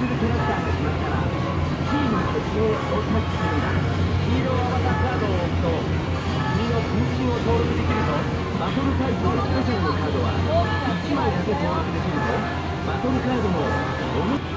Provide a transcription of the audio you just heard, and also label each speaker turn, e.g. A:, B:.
A: するキャラクターが決まったらチームの設定をタッチするんだ。黄色アバターカードを置くと君の分身を登録できるぞ。バトルタイプのスペシャルのカードは1枚だけ登録できるぞ。バトルカードの